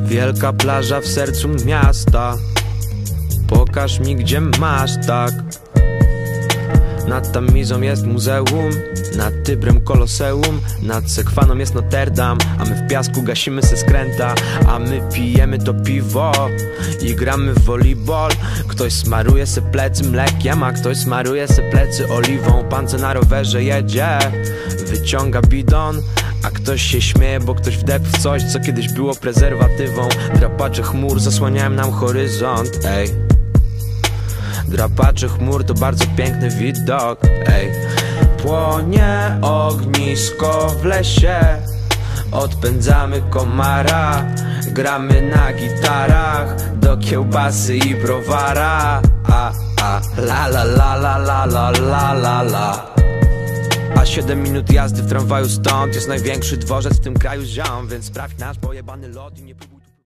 Wielka plaża w sercu miasta. Pokaż mi, gdzie masz, tak. Nad Tamizą jest muzeum, nad Tybrem koloseum, nad Sekwaną jest Notre Dame. A my w piasku gasimy se skręta, a my pijemy to piwo i gramy w volleyball. Ktoś smaruje se plecy mlekiem, a ktoś smaruje se plecy oliwą. Pan co na rowerze jedzie, wyciąga bidon, a ktoś się śmieje, bo ktoś wdepł w coś, co kiedyś było prezerwatywą. Drapacze chmur zasłaniają nam horyzont, ej. Drapacze chmur to bardzo piękny widok, ej. Płonie ognisko w lesie, odpędzamy komara, gramy na gitarach do kiełbasy i browara. La la la la la la la la la. A 7 minut jazdy w tramwaju stąd jest największy dworzec w tym kraju, ziom. Więc sprawdź nasz pojebany lot i nie próbuj